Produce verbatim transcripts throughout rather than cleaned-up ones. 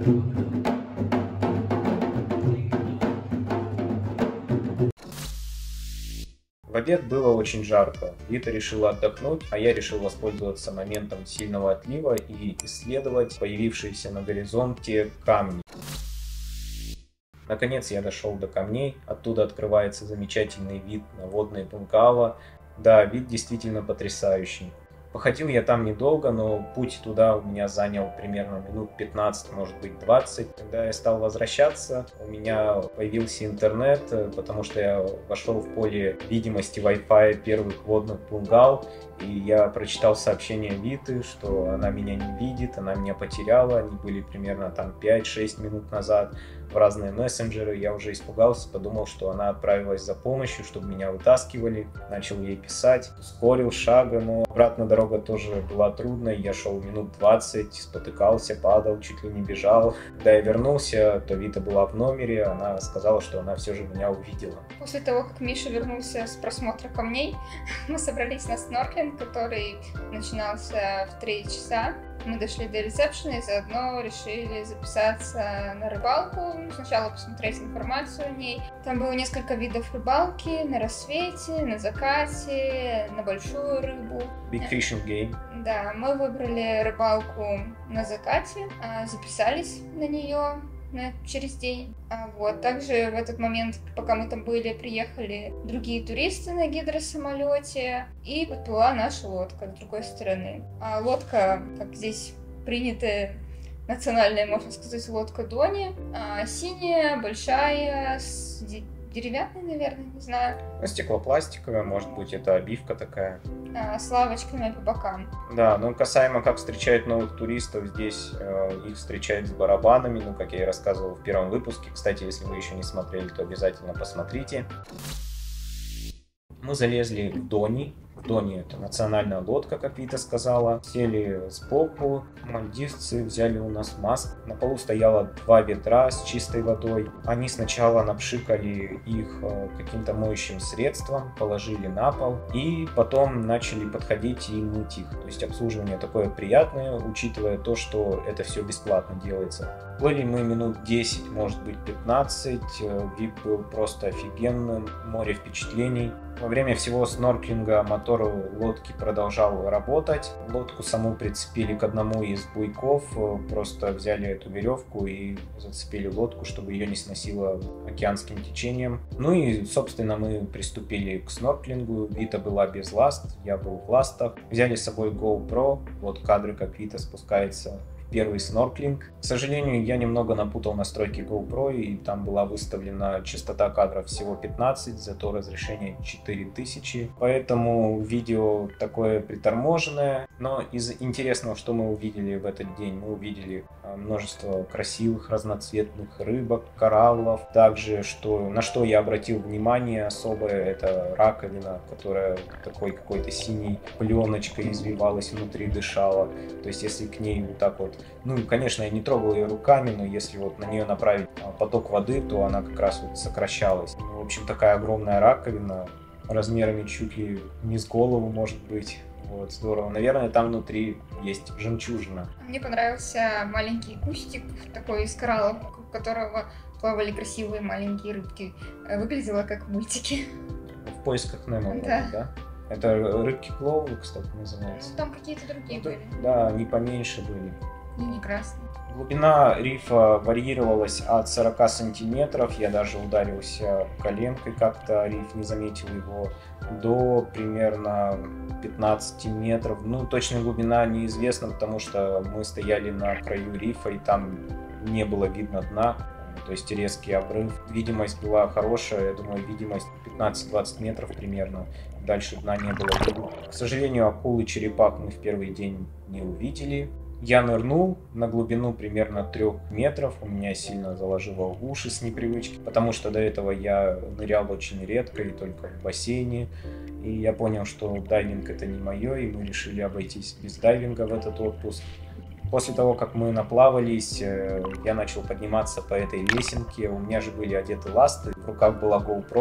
В обед было очень жарко. Вита решила отдохнуть, а я решил воспользоваться моментом сильного отлива и исследовать появившиеся на горизонте камни. Наконец я дошел до камней, оттуда открывается замечательный вид на водные бунгало. Да, вид действительно потрясающий. Походил я там недолго, но путь туда у меня занял примерно минут пятнадцать, может быть двадцать. Когда я стал возвращаться, у меня появился интернет, потому что я вошел в поле видимости Wi-Fi первых водных бунгал, и я прочитал сообщение Виты, что она меня не видит, она меня потеряла. Они были примерно там пять-шесть минут назад в разные мессенджеры. Я уже испугался, подумал, что она отправилась за помощью, чтобы меня вытаскивали. Начал ей писать, ускорил шага, но обратно дорога тоже была трудной. Я шел минут двадцать, спотыкался, падал, чуть ли не бежал. Когда я вернулся, то Вита была в номере, она сказала, что она все же меня увидела. После того, как Миша вернулся с просмотра камней, мы собрались на снорклинг, который начинался в три часа. Мы дошли до ресепшена и заодно решили записаться на рыбалку. Сначала посмотреть информацию о ней. Там было несколько видов рыбалки: на рассвете, на закате, на большую рыбу. Big Fishing Game. Да, мы выбрали рыбалку на закате, записались на нее на, через день. А вот. Также в этот момент, пока мы там были, приехали другие туристы на гидросамолете, и подплыла наша лодка с другой стороны. А лодка, как здесь принято, национальная, можно сказать, лодка Дони, а, синяя, большая, с деревянной, наверное, не знаю. Стеклопластиковая, может быть, это обивка такая. А, с лавочками по бокам. Да, но касаемо как встречают новых туристов, здесь э, их встречают с барабанами, ну, как я и рассказывал в первом выпуске. Кстати, если вы еще не смотрели, то обязательно посмотрите. Мы залезли в Дони. Дони — это национальная лодка, как Вита сказала. Сели сбоку, мальдивцы взяли у нас маск. На полу стояло два ведра с чистой водой. Они сначала напшикали их каким-то моющим средством, положили на пол и потом начали подходить и мыть их. То есть обслуживание такое приятное, учитывая то, что это все бесплатно делается. Плыли мы минут десять, может быть пятнадцать. Вид был просто офигенным, море впечатлений. Во время всего снорклинга мотор лодки продолжал работать. Лодку саму прицепили к одному из буйков, просто взяли эту веревку и зацепили лодку, чтобы ее не сносило океанским течением. Ну и, собственно, мы приступили к снорклингу. Вита была без ласт, я был в ластах. Взяли с собой GoPro, вот кадры, как Вита спускается первый снорклинг. К сожалению, я немного напутал настройки GoPro, и там была выставлена частота кадров всего пятнадцать, зато разрешение четыре тысячи. Поэтому видео такое приторможенное. Но из интересного, что мы увидели в этот день, мы увидели множество красивых разноцветных рыбок, кораллов. Также, что, на что я обратил внимание особое, это раковина, которая такой какой-то синей пленочкой извивалась внутри, дышала. То есть, если к ней вот так вот, ну, конечно, я не трогал ее руками, но если вот на нее направить поток воды, то она как раз вот сокращалась. Ну, в общем, такая огромная раковина, размерами чуть ли не с голову, может быть. Вот, здорово. Наверное, там внутри есть жемчужина. Мне понравился маленький кустик, такой из кораллов, у которого плавали красивые маленькие рыбки. Выглядело как в мультике. В поисках Немо, да. да? Это рыбки-клоуны, кстати, называются. Ну, там какие-то другие ну, были. Да, они поменьше были. И не красные. Глубина рифа варьировалась от сорока сантиметров, я даже ударился коленкой как-то, риф не заметил его, до примерно пятнадцати метров. Ну, точная глубина неизвестна, потому что мы стояли на краю рифа, и там не было видно дна, то есть резкий обрыв. Видимость была хорошая, я думаю, видимость пятнадцать-двадцать метров примерно. Дальше дна не было видно. К сожалению, акул и черепах мы в первый день не увидели. Я нырнул на глубину примерно трех метров, у меня сильно заложило уши с непривычки, потому что до этого я нырял очень редко и только в бассейне. И я понял, что дайвинг это не мое, и мы решили обойтись без дайвинга в этот отпуск. После того, как мы наплавались, я начал подниматься по этой лесенке, у меня же были одеты ласты, в руках была GoPro,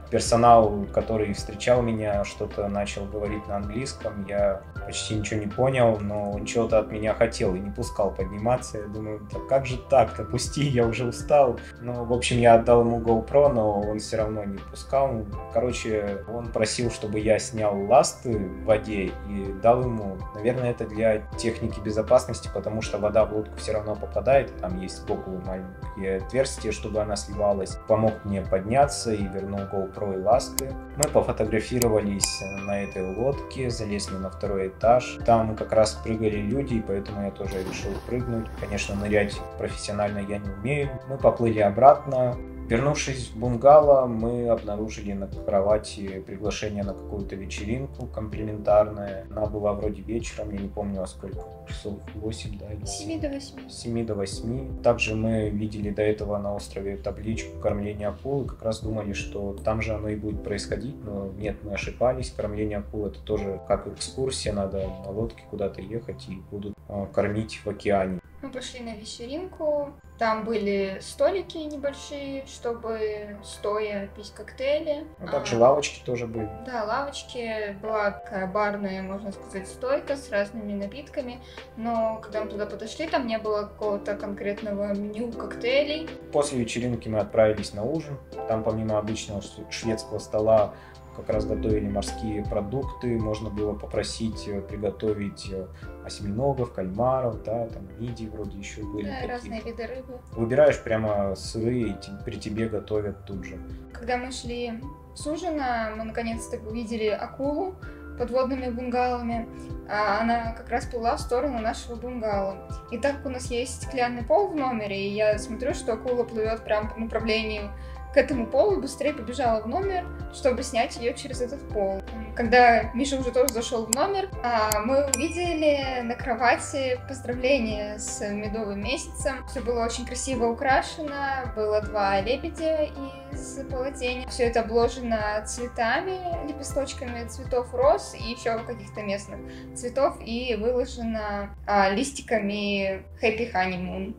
Персонал, который встречал меня, что-то начал говорить на английском. Я почти ничего не понял, но он чего-то от меня хотел и не пускал подниматься. Я думаю, да как же так-то, пусти, я уже устал. Ну, в общем, я отдал ему GoPro, но он все равно не пускал. Короче, он просил, чтобы я снял ласты в воде и дал ему. Наверное, это для техники безопасности, потому что вода в лодку все равно попадает. Там есть сбоку маленькие отверстия, чтобы она сливалась. Помог мне подняться и вернул GoPro и ласты. Мы пофотографировались на этой лодке, залезли на второй этаж. Там как раз прыгали люди, и поэтому я тоже решил прыгнуть. Конечно, нырять профессионально я не умею. Мы поплыли обратно. Вернувшись в бунгало, мы обнаружили на кровати приглашение на какую-то вечеринку комплиментарное. Она была вроде вечером, я не помню, а сколько, часов восемь, да? С семи до восьми. С семи до восьми. Также мы видели до этого на острове табличку кормления акул, и как раз думали, что там же оно и будет происходить, но нет, мы ошибались. Кормление акул — это тоже как экскурсия, надо на лодке куда-то ехать и будут э, кормить в океане. Мы пошли на вечеринку, там были столики небольшие, чтобы стоя пить коктейли. А также а, лавочки тоже были. Да, лавочки, была такая барная, можно сказать, стойка с разными напитками, но когда мы туда подошли, там не было какого-то конкретного меню коктейлей. После вечеринки мы отправились на ужин, там помимо обычного шведского стола как раз готовили морские продукты, можно было попросить приготовить осьминогов, кальмаров, да, там мидии вроде еще были. Да, разные виды рыбы. Выбираешь прямо сырые, и при тебе готовят тут же. Когда мы шли с ужина, мы наконец-то увидели акулу подводными bungalow'ами. А она как раз плыла в сторону нашего бунгало. И так как у нас есть стеклянный пол в номере, и я смотрю, что акула плывет прямо по направлению к этому полу, быстрее побежала в номер, чтобы снять ее через этот пол. Когда Миша уже тоже зашел в номер, мы увидели на кровати поздравления с медовым месяцем. Все было очень красиво украшено, было два лебедя из полотенец. Все это обложено цветами, лепесточками цветов роз и еще каких-то местных цветов, и выложено а, листиками Happy Honeymoon.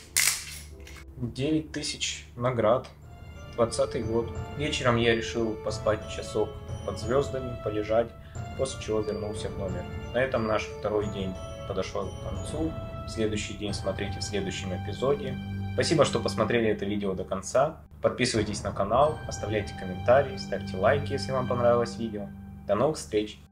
девять тысяч наград. двадцатый год. Вечером я решил поспать часок под звездами, полежать, после чего вернулся в номер. На этом наш второй день подошел к концу. Следующий день смотрите в следующем эпизоде. Спасибо, что посмотрели это видео до конца. Подписывайтесь на канал, оставляйте комментарии, ставьте лайки, если вам понравилось видео. До новых встреч!